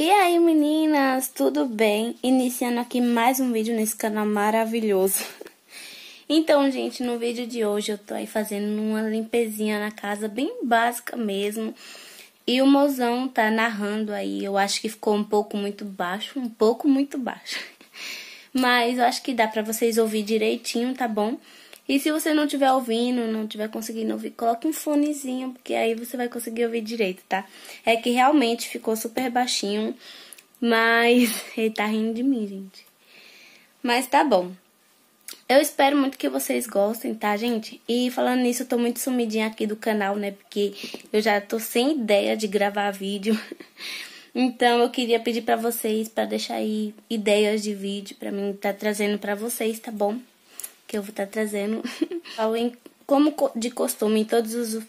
E aí meninas, tudo bem? Iniciando aqui mais um vídeo nesse canal maravilhoso. Então gente, no vídeo de hoje eu tô aí fazendo uma limpezinha na casa, bem básica mesmo. E o mozão tá narrando aí, eu acho que ficou um pouco muito baixo, Mas eu acho que dá pra vocês ouvir direitinho, tá bom? E se você não estiver ouvindo, não estiver conseguindo ouvir, coloque um fonezinho, porque aí você vai conseguir ouvir direito, tá? É que realmente ficou super baixinho, mas ele tá rindo de mim, gente. Mas tá bom. Eu espero muito que vocês gostem, tá, gente? E falando nisso, eu tô muito sumidinha aqui do canal, né? Porque eu já tô sem ideia de gravar vídeo. Então, eu queria pedir pra vocês, pra deixar aí ideias de vídeo pra mim tá trazendo pra vocês, tá bom? Que eu vou estar trazendo como de costume em todos os...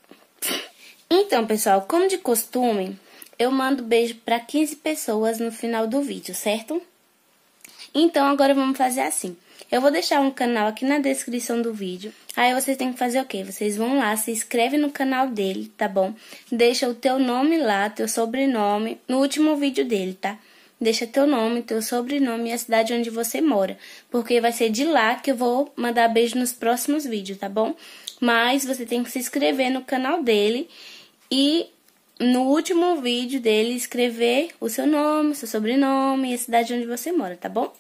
Então, pessoal, como de costume, eu mando beijo para 15 pessoas no final do vídeo, certo? Então, agora vamos fazer assim. Eu vou deixar um canal aqui na descrição do vídeo. Aí vocês têm que fazer o quê? Vocês vão lá, se inscreve no canal dele, tá bom? Deixa o teu nome lá, teu sobrenome, no último vídeo dele, tá? Deixa teu nome, teu sobrenome e a cidade onde você mora. Porque vai ser de lá que eu vou mandar beijo nos próximos vídeos, tá bom? Mas você tem que se inscrever no canal dele e no último vídeo dele escrever o seu nome, seu sobrenome e a cidade onde você mora, tá bom?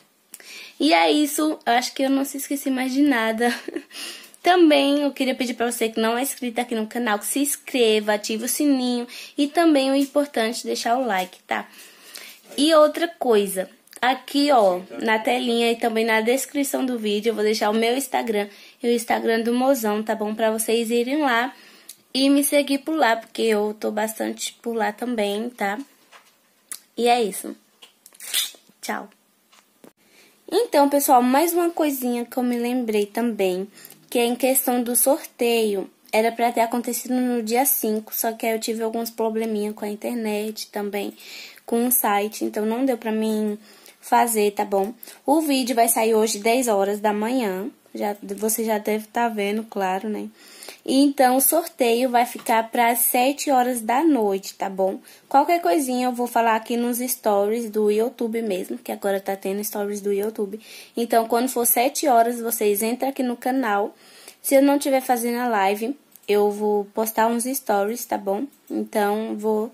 E é isso, eu acho que eu não se esqueci mais de nada. Também eu queria pedir pra você que não é inscrito aqui no canal, que se inscreva, ative o sininho e também o importante deixar o like, tá? E outra coisa, aqui ó, na telinha e também na descrição do vídeo eu vou deixar o meu Instagram e o Instagram do mozão, tá bom? Pra vocês irem lá e me seguir por lá, porque eu tô bastante por lá também, tá? E é isso. Tchau. Então, pessoal, mais uma coisinha que eu me lembrei também, que é em questão do sorteio. Era pra ter acontecido no dia 5, só que aí eu tive alguns probleminha com a internet também, com o site, então não deu pra mim fazer, tá bom? O vídeo vai sair hoje 10 horas da manhã, você já deve estar vendo, claro, né? E então o sorteio vai ficar para 7 horas da noite, tá bom? Qualquer coisinha eu vou falar aqui nos stories do YouTube mesmo, que agora tá tendo stories do YouTube. Então quando for 7 horas, vocês entram aqui no canal. Se eu não estiver fazendo a live, eu vou postar uns stories, tá bom? Então vou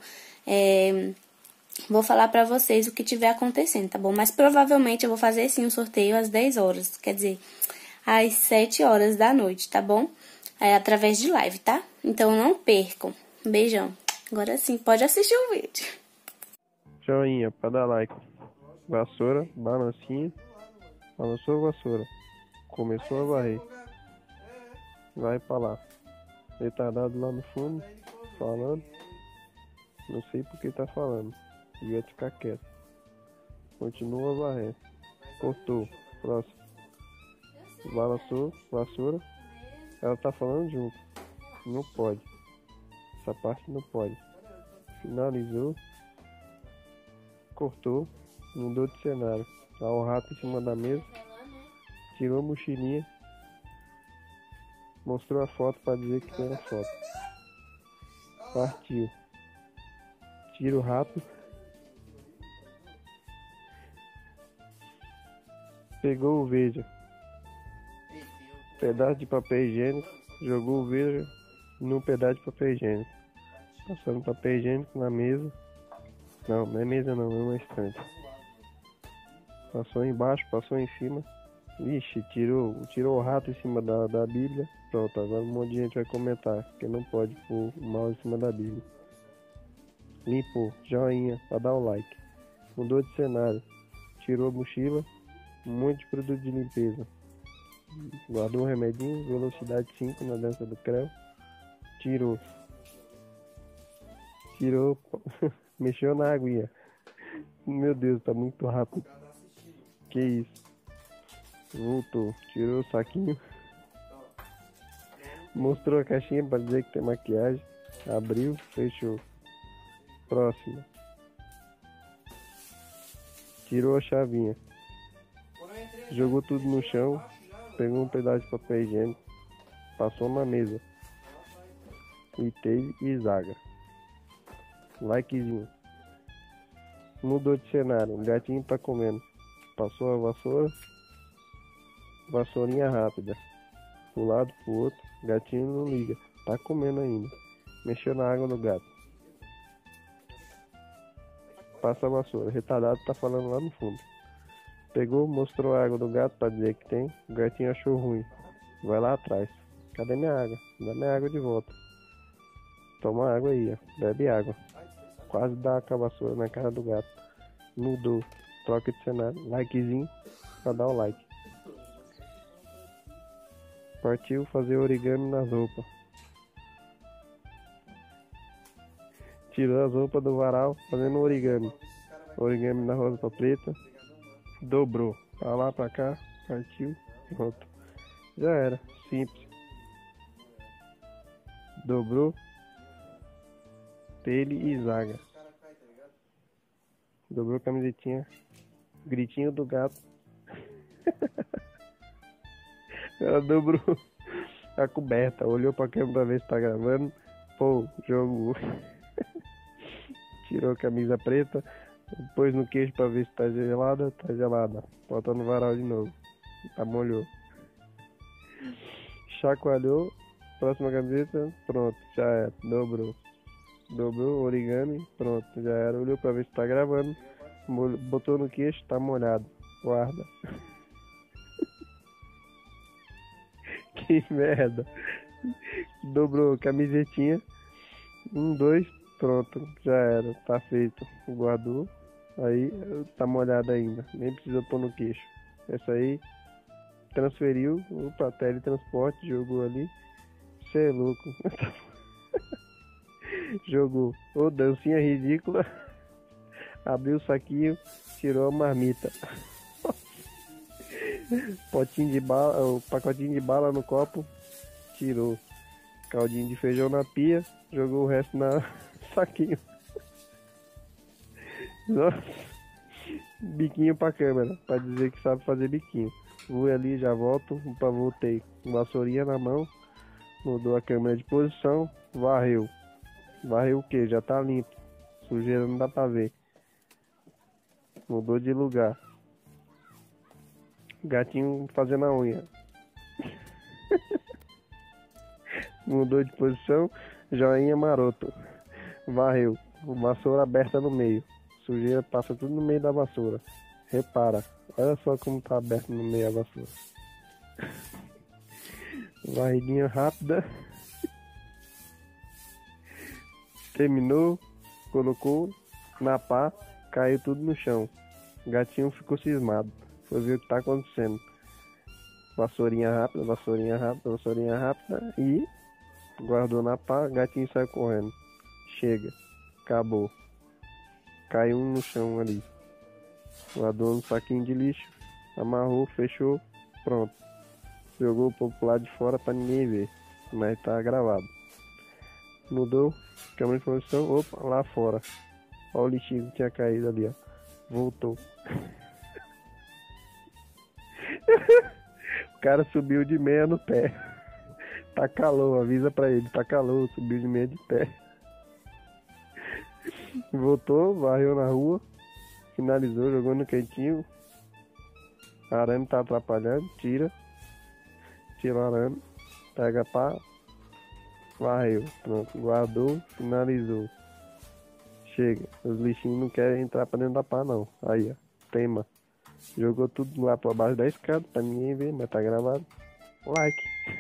falar pra vocês o que tiver acontecendo, tá bom? Mas provavelmente eu vou fazer sim o sorteio às 10 horas, quer dizer, às 7 horas da noite, tá bom? Através de live, tá? Então não percam. Beijão. Agora sim, pode assistir o vídeo. Joinha pra dar like. Vassoura, balancinha. Balançou a vassoura. Começou a varrer. Vai pra lá. Retardado lá no fundo. Falando. Não sei por que tá falando. Devia ficar quieto. Continua a varrer. Cortou. Próximo. Balançou. Vassoura. Ela tá falando junto. Não pode. Essa parte não pode. Finalizou. Cortou. Mudou de cenário. Tá o rato em cima da mesa. Tirou a mochilinha. Mostrou a foto para dizer que era foto. Partiu. Tira o rato. Pegou o veja. Pedaço de papel higiênico. Jogou o veja num pedaço de papel higiênico. Passando papel higiênico na mesa. Não, não é mesa não, é uma estante. Passou embaixo, passou em cima. Ixi, tirou o rato em cima da Bíblia. Pronto, agora um monte de gente vai comentar que não pode pôr o mouse em cima da Bíblia. Limpou, joinha, pra dar o like. Mudou de cenário. Tirou a mochila, um monte de produto de limpeza. Guardou um remedinho, velocidade 5 na dança do creu. Tirou, mexeu na aguinha. Meu Deus, tá muito rápido. Que isso? Voltou, tirou o saquinho. Mostrou a caixinha para dizer que tem maquiagem. Abriu, fechou. Próximo. Tirou a chavinha. Jogou tudo no chão. Pegou um pedaço de papel higiênico. Passou na mesa. E teve e zaga. Likezinho. Mudou de cenário. O gatinho tá comendo. Passou a vassoura. Vassourinha rápida. Pro lado, pro outro. O gatinho não liga. Tá comendo ainda. Mexeu na água do gato. Passa a vassoura. Retardado tá falando lá no fundo. Pegou, mostrou a água do gato pra dizer que tem. O gatinho achou ruim. Vai lá atrás. Cadê minha água? Dá minha água de volta. Toma água aí, ó. Bebe água. Quase dá a vassoura na cara do gato. Mudou. Troca de cenário. Likezinho pra dar o like. Partiu fazer origami nas roupas. Tirou as roupas do varal fazendo origami. Origami na rosa preta. Dobrou. Pra lá, pra cá. Partiu. Pronto. Já era. Simples. Dobrou. Pele e zaga. Dobrou a camisetinha. Gritinho do gato. Ela dobrou a coberta. Olhou pra câmera pra ver se tá gravando. Pô, jogo. Tirou a camisa preta. Pôs no queixo pra ver se tá gelada. Tá gelada. Bota no varal de novo. Molhou. Chacoalhou. Próxima camiseta. Pronto. Já era. Dobrou. Dobrou o origami. Pronto. Já era. Olhou pra ver se tá gravando. Botou no queixo. Tá molhado. Guarda. Que merda. Dobrou a camisetinha. 1, 2. Pronto. Já era. Tá feito. Guardou. Aí tá molhado ainda. Nem precisa pôr no queixo. Essa aí transferiu pra teletransporte. Jogou ali. Cê é louco. Jogou. Ô, dancinha ridícula. Abriu o saquinho. Tirou a marmita. Potinho de bala, o pacotinho de bala no copo. Tirou. Caldinho de feijão na pia. Jogou o resto na saquinho. Nossa. Biquinho pra câmera, pra dizer que sabe fazer biquinho. Vou ali, já volto. Opa, voltei. Vassourinha na mão. Mudou a câmera de posição. Varreu. Varreu o que? Já tá limpo. Sujeira não dá pra ver. Mudou de lugar. Gatinho fazendo a unha. Mudou de posição. Joinha maroto. Varreu. Vassoura aberta no meio. Sujeira passa tudo no meio da vassoura. Repara. Olha só como tá aberto no meio a vassoura. Varridinha rápida. Terminou. Colocou na pá. Caiu tudo no chão. O gatinho ficou cismado. Foi ver o que tá acontecendo. Vassourinha rápida, vassourinha rápida, vassourinha rápida. E guardou na pá. O gatinho saiu correndo. Chega. Acabou. Caiu um no chão ali. Guardou no saquinho de lixo. Amarrou, fechou. Pronto. Jogou pro lado de fora pra ninguém ver. Mas tá gravado. Mudou. Câmera de posição. Opa, lá fora. Olha o lixinho que tinha caído ali, ó. Voltou. O cara subiu de meia no pé. Tá calor, avisa pra ele. Tá calor, subiu de meia de pé. Voltou, varreu na rua. Finalizou, jogou no cantinho. Arame tá atrapalhando, tira. Tira o arame. Pega a pá. Varreu, pronto. Guardou, finalizou. Chega, os lixinhos não querem entrar pra dentro da pá não. Aí, ó, tema. Jogou tudo lá pra baixo da escada pra ninguém ver, mas tá gravado. Like.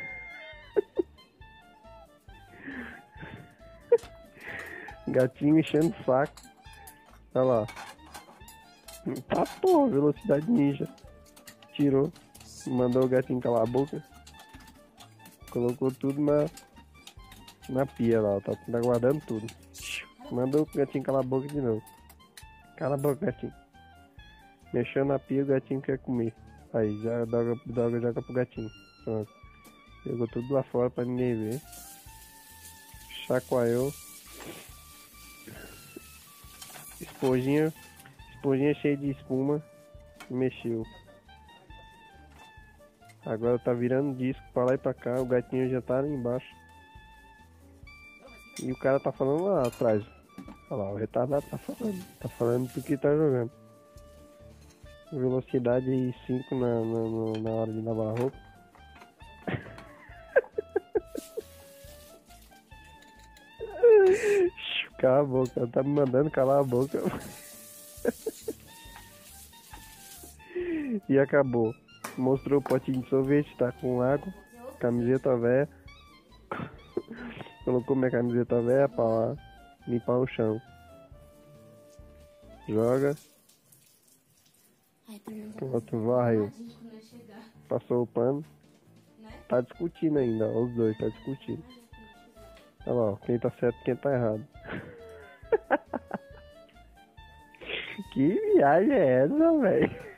Gatinho enchendo o saco. Olha lá. Tá porra, velocidade ninja. Tirou. Mandou o gatinho calar a boca. Colocou tudo na pia lá, tá guardando tudo. Mandou o gatinho calar a boca de novo. Cala a boca, gatinho. Mexeu na pia, o gatinho quer comer. Aí, já droga joga pro gatinho. Pronto. Jogou tudo lá fora pra ninguém ver. Chacoalhou. Esponjinha cheia de espuma. Mexeu. Agora tá virando disco pra lá e pra cá. O gatinho já tá ali embaixo. E o cara tá falando lá atrás. Olha lá, o retardado tá falando do que tá jogando. Velocidade aí 5 na hora de lavar a roupa. Cala a boca, tá me mandando calar a boca. E acabou. Mostrou o potinho de sorvete, tá com água, camiseta velha. Colocou minha camiseta velha pra lá limpar o chão. Joga. Pronto, varreu. Passou o pano. Tá discutindo ainda, ó, os dois tá discutindo. Olha lá, ó, quem tá certo e quem tá errado. Que viagem é essa, velho?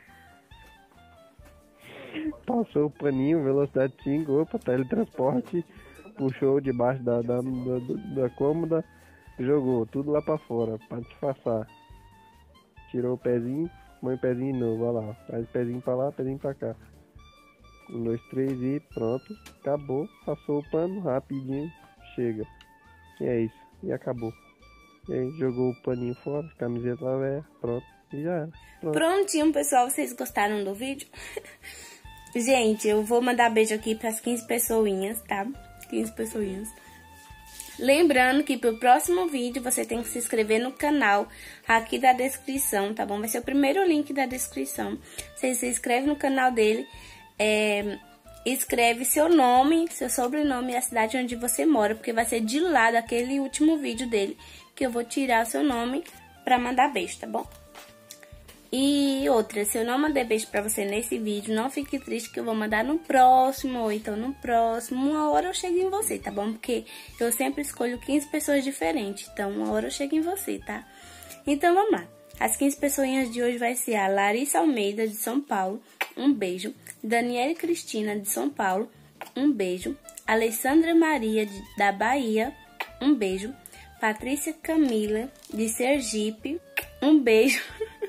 Passou o paninho, velocidade 5, opa, teletransporte, puxou debaixo da cômoda, jogou tudo lá pra fora, pra disfarçar. Tirou o pezinho, põe o pezinho de novo, olha lá, faz o pezinho pra lá, pezinho pra cá. 1, 2, 3 e pronto, acabou, passou o pano, rapidinho, chega. E é isso, e acabou. E aí, jogou o paninho fora, camiseta lá, velha, pronto, e já era. Pronto. Prontinho, pessoal, vocês gostaram do vídeo? Gente, eu vou mandar beijo aqui pras 15 pessoinhas, tá? 15 pessoinhas. Lembrando que pro próximo vídeo você tem que se inscrever no canal aqui da descrição, tá bom? Vai ser o primeiro link da descrição. Você se inscreve no canal dele, escreve seu nome, seu sobrenome e a cidade onde você mora, porque vai ser de lá daquele último vídeo dele que eu vou tirar o seu nome pra mandar beijo, tá bom? E outra, se eu não mandei beijo pra você nesse vídeo, não fique triste que eu vou mandar no próximo, ou então no próximo, uma hora eu chego em você, tá bom? Porque eu sempre escolho 15 pessoas diferentes, então uma hora eu chego em você, tá? Então vamos lá. As 15 pessoinhas de hoje vai ser a Larissa Almeida, de São Paulo, um beijo. Daniele Cristina, de São Paulo, um beijo. Alessandra Maria, da Bahia, um beijo. Patrícia Camila, de Sergipe, um beijo.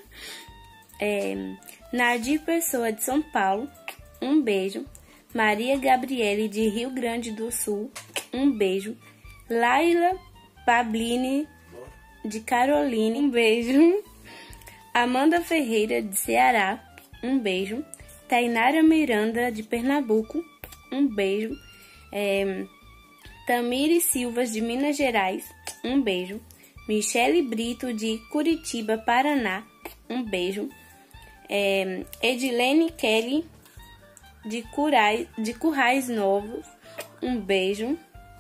Nadir Pessoa, de São Paulo, um beijo. Maria Gabriele, de Rio Grande do Sul, um beijo. Laila Pablini, de Carolina, um beijo. Amanda Ferreira, de Ceará, um beijo. Tainara Miranda, de Pernambuco, um beijo. Tamiri Silvas, de Minas Gerais, um beijo. Michele Brito, de Curitiba, Paraná, um beijo. Edilene Kelly, de Currais Novos, um beijo.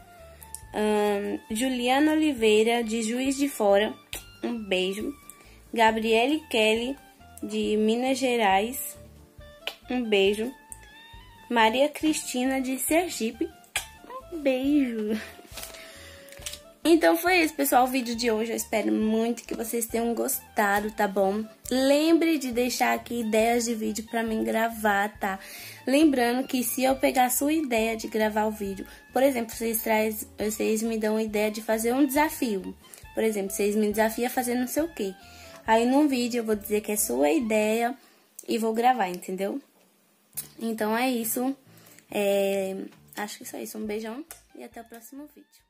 Juliana Oliveira, de Juiz de Fora, um beijo. Gabriele Kelly, de Minas Gerais, um beijo. Maria Cristina, de Sergipe, um beijo. Então foi isso, pessoal, o vídeo de hoje. Eu espero muito que vocês tenham gostado, tá bom? Lembre de deixar aqui ideias de vídeo pra mim gravar, tá? Lembrando que se eu pegar a sua ideia de gravar o vídeo, por exemplo, vocês me dão a ideia de fazer um desafio. Por exemplo, vocês me desafiam a fazer não sei o quê. Aí no vídeo eu vou dizer que é sua ideia e vou gravar, entendeu? Então é isso. Acho que é só isso. Um beijão e até o próximo vídeo.